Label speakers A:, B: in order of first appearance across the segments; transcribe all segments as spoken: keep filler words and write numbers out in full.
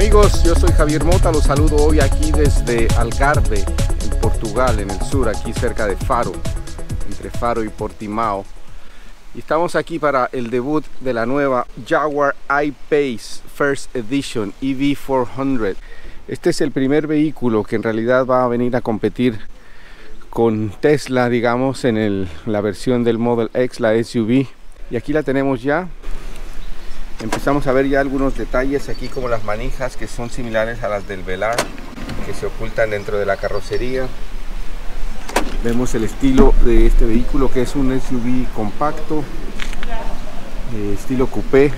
A: amigos, yo soy Javier Mota, los saludo hoy aquí desde Algarve, en Portugal, en el sur, aquí cerca de Faro, entre Faro y Portimao. Y estamos aquí para el debut de la nueva Jaguar I-Pace First Edition E V cuatrocientos. Este es el primer vehículo que en realidad va a venir a competir con Tesla, digamos, en el, la versión del Model X, la S U V. Y aquí la tenemos ya. Empezamos a ver ya algunos detalles aquí, como las manijas, que son similares a las del Velar, que se ocultan dentro de la carrocería. Vemos el estilo de este vehículo, que es un S U V compacto, eh, estilo coupé,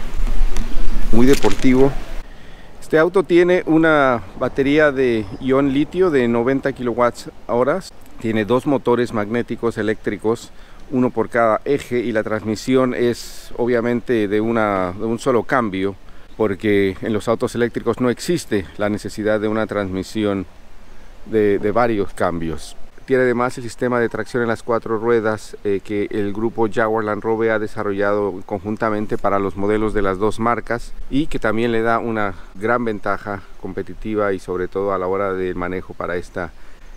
A: muy deportivo. Este auto tiene una batería de ion litio de noventa kilowatt hora. Tiene dos motores magnéticos eléctricos, uno por cada eje, y la transmisión es obviamente de, una, de un solo cambio, porque en los autos eléctricos no existe la necesidad de una transmisión de, de varios cambios. Tiene además el sistema de tracción en las cuatro ruedas eh, que el grupo Jaguar Land Rover ha desarrollado conjuntamente para los modelos de las dos marcas, y que también le da una gran ventaja competitiva y sobre todo a la hora del manejo para esta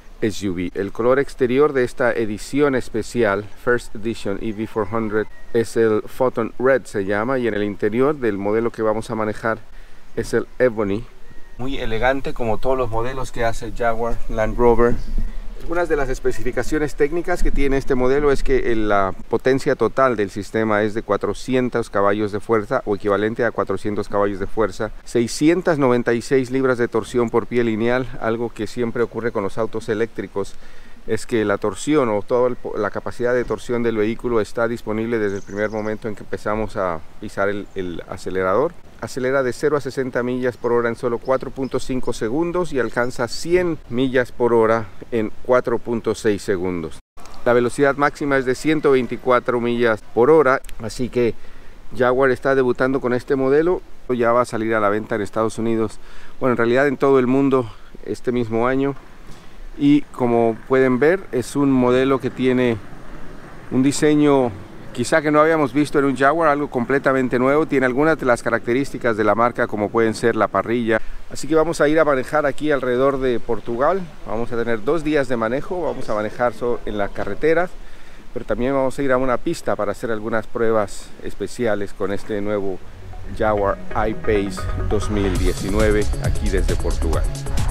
A: S U V. El color exterior de esta edición especial First Edition E V cuatrocientos es el Photon Red, se llama, y en el interior del modelo que vamos a manejar es el Ebony. Muy elegante, como todos los modelos que hace Jaguar Land Rover. Algunas de las especificaciones técnicas que tiene este modelo es que la potencia total del sistema es de cuatrocientos caballos de fuerza, o equivalente a cuatrocientos caballos de fuerza, seiscientas noventa y seis libras de torsión por pie lineal. Algo que siempre ocurre con los autos eléctricos es que la torsión o toda la capacidad de torsión del vehículo está disponible desde el primer momento en que empezamos a pisar el, el acelerador. Acelera de cero a sesenta millas por hora en solo cuatro punto cinco segundos y alcanza cien millas por hora en cuatro punto seis segundos. La velocidad máxima es de ciento veinticuatro millas por hora, así que Jaguar está debutando con este modelo. Ya va a salir a la venta en Estados Unidos, bueno, en realidad en todo el mundo, este mismo año. Y como pueden ver, es un modelo que tiene un diseño quizá que no habíamos visto en un Jaguar, algo completamente nuevo. Tiene algunas de las características de la marca, como pueden ser la parrilla. Así que vamos a ir a manejar aquí alrededor de Portugal. Vamos a tener dos días de manejo. Vamos a manejar en las carreteras, pero también vamos a ir a una pista para hacer algunas pruebas especiales con este nuevo Jaguar I-Pace dos mil diecinueve aquí desde Portugal.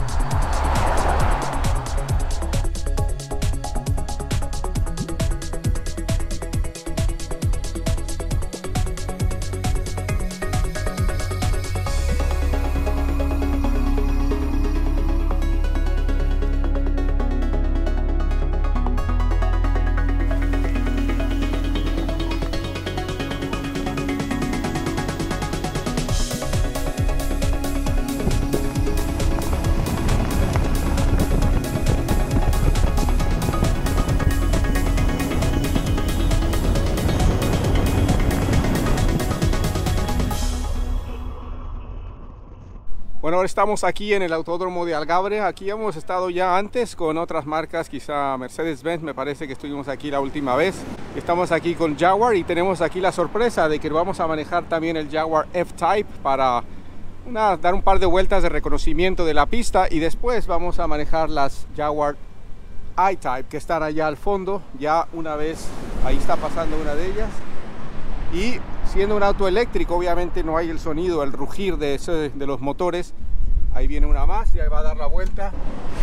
A: Bueno, ahora estamos aquí en el Autódromo de Algarve. Aquí hemos estado ya antes con otras marcas, quizá Mercedes-Benz, me parece que estuvimos aquí la última vez. Estamos aquí con Jaguar y tenemos aquí la sorpresa de que vamos a manejar también el Jaguar F-Type para una, dar un par de vueltas de reconocimiento de la pista, y después vamos a manejar las Jaguar I-Type que están allá al fondo. Ya una vez, ahí está pasando una de ellas. Y siendo un auto eléctrico, obviamente no hay el sonido, el rugir de, ese, de los motores. Ahí viene una más y ahí va a dar la vuelta.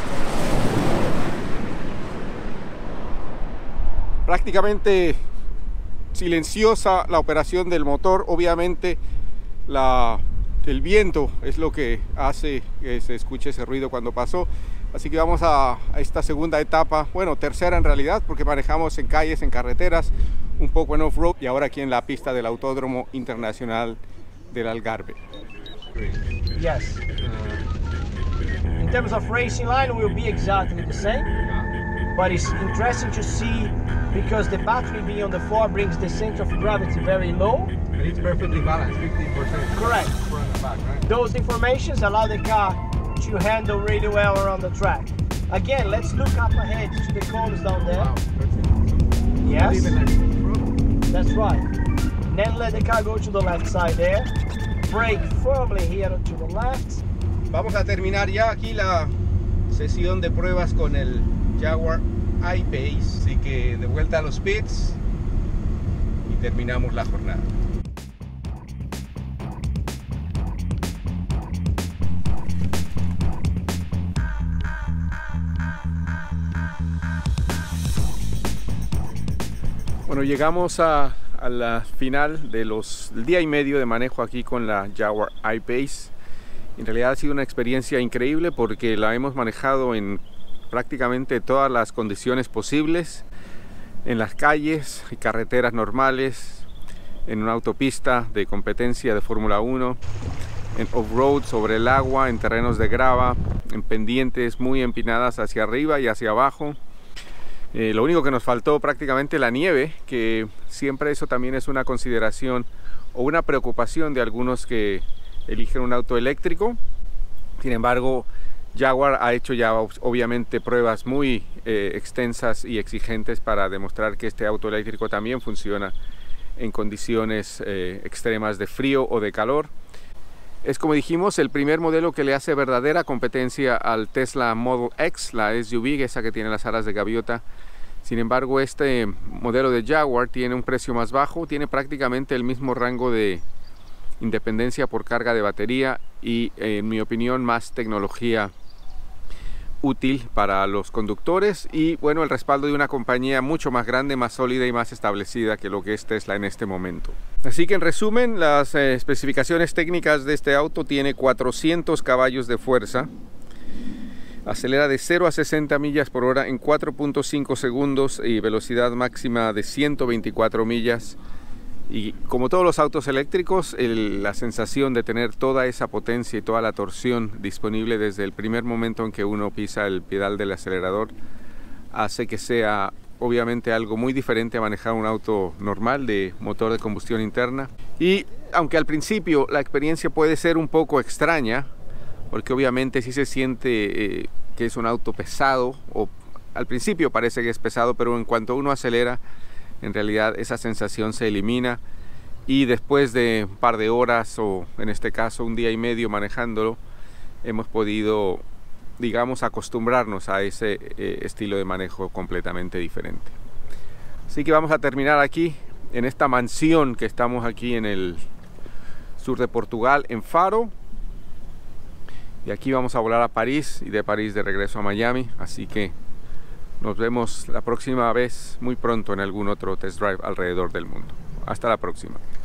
A: Prácticamente silenciosa la operación del motor. Obviamente la, el viento es lo que hace que se escuche ese ruido cuando pasó. Así que vamos a, a esta segunda etapa, bueno, tercera en realidad, porque manejamos en calles, en carreteras, un poco en off-road, y ahora aquí en la pista del Autódromo Internacional del Algarve.
B: Yes. Uh, in terms of racing line, will be exactly the same, but it's interesting to see because the battery being on the floor brings the center of gravity very low.
A: And it's perfectly balanced, fifteen percent.
B: Correct.
A: Front and back, right?
B: Those informations allow the car to handle really well around the track. Again, let's look up ahead to the cones down there.
A: Wow, that's it.
B: Yes.
A: Like
B: that's right. Then let the car go to the left side there. Brake firmly here to the left.
A: Vamos a terminar ya aquí la sesión de pruebas con el Jaguar I-Pace, así que de vuelta a los pits y terminamos la jornada. Bueno, llegamos a, a la final de los del día y medio de manejo aquí con la Jaguar I-Pace. En realidad ha sido una experiencia increíble porque la hemos manejado en prácticamente todas las condiciones posibles, en las calles y carreteras normales, en una autopista de competencia de Fórmula uno, en off-road sobre el agua, en terrenos de grava, en pendientes muy empinadas hacia arriba y hacia abajo. Eh, lo único que nos faltó prácticamente la nieve, que siempre eso también es una consideración o una preocupación de algunos que eligen un auto eléctrico. Sin embargo, Jaguar ha hecho ya obviamente pruebas muy eh, extensas y exigentes para demostrar que este auto eléctrico también funciona en condiciones eh, extremas de frío o de calor. Es, como dijimos, el primer modelo que le hace verdadera competencia al Tesla Model X, la S U V, esa que tiene las alas de gaviota. Sin embargo, este modelo de Jaguar tiene un precio más bajo, tiene prácticamente el mismo rango de independencia por carga de batería y, en mi opinión, más tecnología útil para los conductores y, bueno, el respaldo de una compañía mucho más grande, más sólida y más establecida que lo que es Tesla en este momento. Así que, en resumen, las eh, especificaciones técnicas de este auto: tiene cuatrocientos caballos de fuerza, acelera de cero a sesenta millas por hora en cuatro punto cinco segundos y velocidad máxima de ciento veinticuatro millas. Y como todos los autos eléctricos, el, la sensación de tener toda esa potencia y toda la torsión disponible desde el primer momento en que uno pisa el pedal del acelerador hace que sea obviamente algo muy diferente a manejar un auto normal de motor de combustión interna. Y aunque al principio la experiencia puede ser un poco extraña, porque obviamente sí se siente eh, que es un auto pesado, o al principio parece que es pesado, pero en cuanto uno acelera, en realidad esa sensación se elimina y después de un par de horas, o en este caso un día y medio manejándolo, hemos podido, digamos, acostumbrarnos a ese eh, estilo de manejo completamente diferente. Así que vamos a terminar aquí en esta mansión que estamos aquí en el sur de Portugal, en Faro, y aquí vamos a volar a París y de París de regreso a Miami. Así que nos vemos la próxima vez muy pronto en algún otro test drive alrededor del mundo. Hasta la próxima.